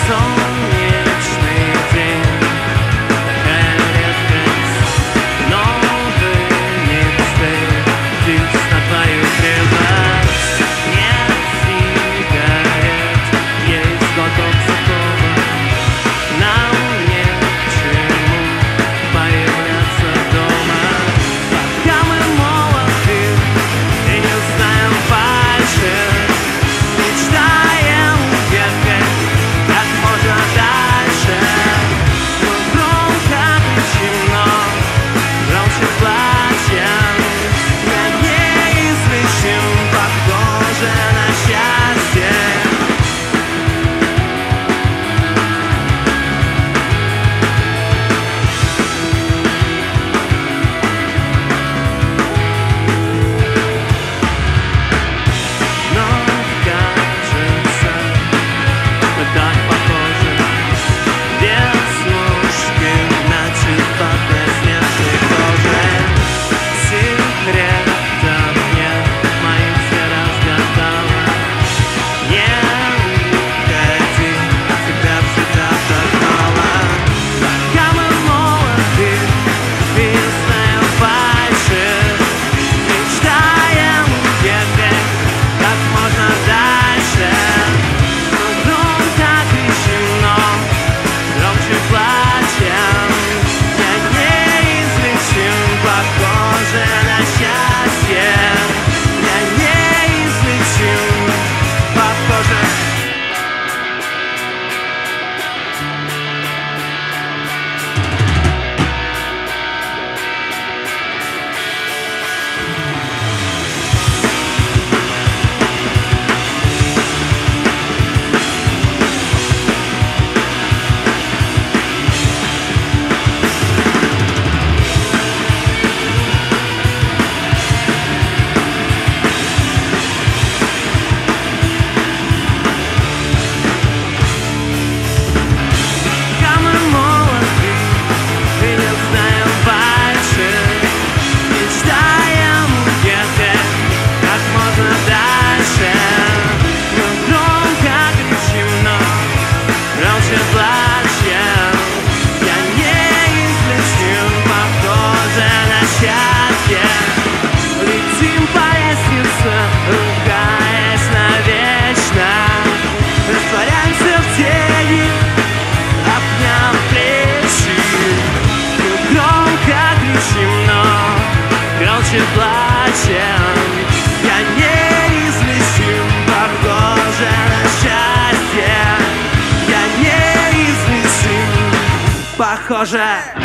Солнечный день, такая редкость, новые мечты, здесь на твою крепость. Нет сигарет, есть глоток сухого, нам не к чему появляться дома. Пока мы молоды и не знаем фальши, мечтаем ехать как можно дальше. Мы громко кричим, но громче плачем. Я неизлечим, похоже на счастье. Но кажется, мы так похожи. Веснушки на чувствах блестящей кожи. Секретов нет, моих все разгадала. Не уходи, тебя всегда так мало. Пока мы молоды и не знаем фальши, мечтаем ехать как можно дальше. Мы громко кричим, но громче плачем. Я неизлечим, похоже на счастье. Я неизлечим, похоже. Пока мы молоды и не знаем фальши, мечтаем ехать как можно дальше. Мы громко кричим, но громче плачем. Я неизлечим, похоже на счастье. Летим по лестнице, ругаясь навечно. Растворяемся в тени, обняв плечи. Мы громко кричим, но громче плачем. Я неизлечим, похоже на счастье. Я неизлечим, похоже.